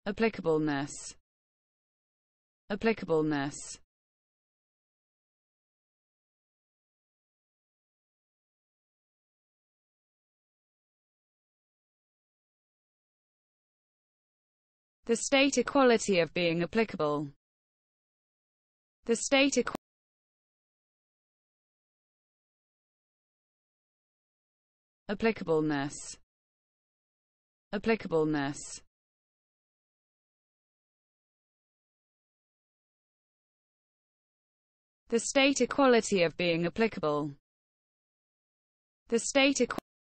applicableness, applicableness, the state equality of being applicable, the state applicableness, applicableness, the state equality of being applicable, the state